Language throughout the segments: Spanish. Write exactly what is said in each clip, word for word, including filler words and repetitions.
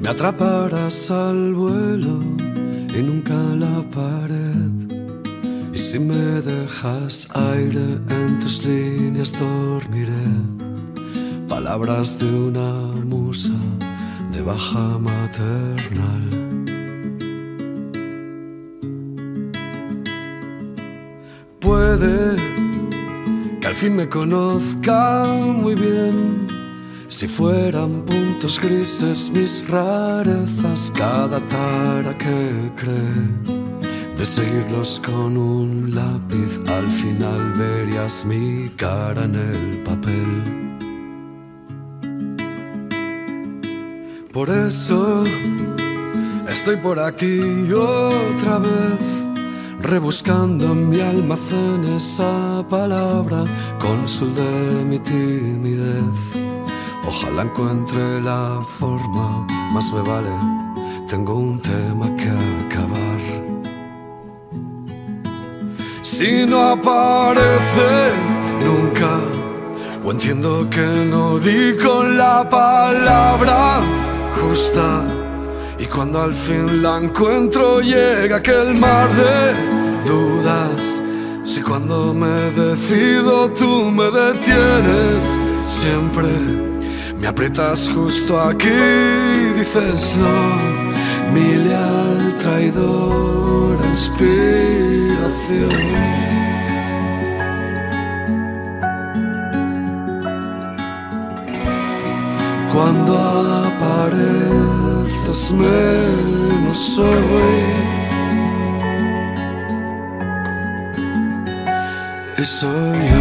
Me atraparás al vuelo y nunca la pared. Y si me dejas aire en tus líneas dormiré. Palabras de una musa de baja maternal. Puede que al fin me conozca muy bien. Si fueran puntos grises mis rarezas, cada tara que cree de seguirlos con un lápiz, al final verías mi cara en el papel. Por eso estoy por aquí otra vez, rebuscando en mi almacén esa palabra, cónsul de mi timidez. Ojalá encuentre la forma, más me vale, tengo un tema que acabar. Si no aparece nunca, o entiendo que no di con la palabra justa, y cuando al fin la encuentro llega aquel mar de dudas. Si cuando me decido tú me detienes siempre, me aprietas justo aquí y dices no, mi leal traidora inspiración. Cuando apareces menos soy, y soy yo.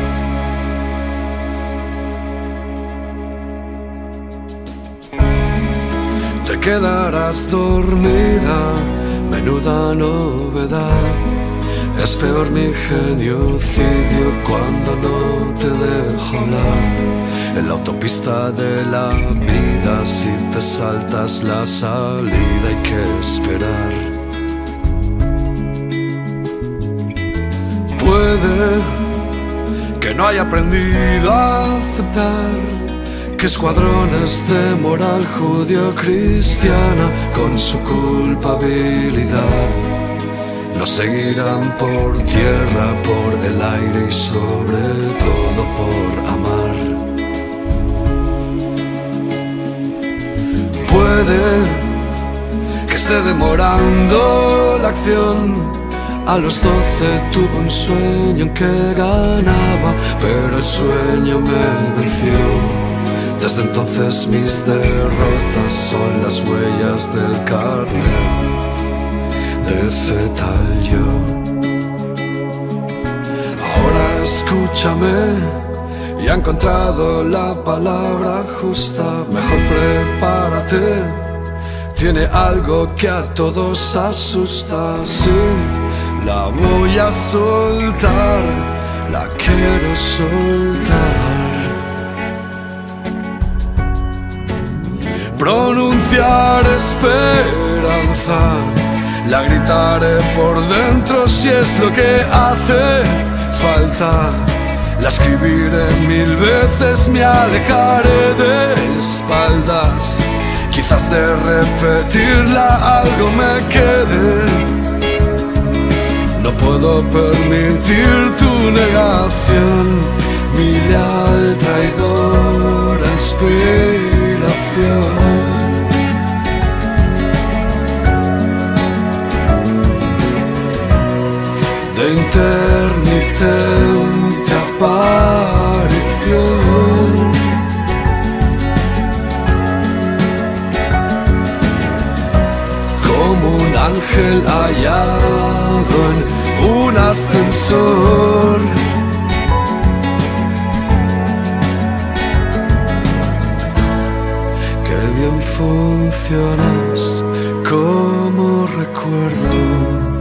Te quedarás dormida, menuda novedad. Es peor mi genocidio cuando no te dejo hablar. En la autopista de la vida, si te saltas la salida hay que esperar. Puede que no haya aprendido a aceptar que escuadrones de moral judío-cristiana con su culpabilidad nos seguirán por tierra, por el aire y sobre todo por amar. Puede que esté demorando la acción. A los doce tuve un sueño en que ganaba, pero el sueño me venció. Desde entonces mis derrotas son las huellas del carnet de ese tal yo. Ahora escúchame, ya he encontrado la palabra justa. Mejor prepárate, tiene algo que a todos asusta. Sí, la voy a soltar, la quiero soltar. Pronunciar esperanza, la gritaré por dentro si es lo que hace falta. La escribiré mil veces, me alejaré de espaldas. Quizás de repetirla algo me quede. No puedo permitir tu negación, mi leal traidora inspiración. De intermitente aparición, como un ángel hallado en un ascensor. Qué bien funcionas como recuerdo.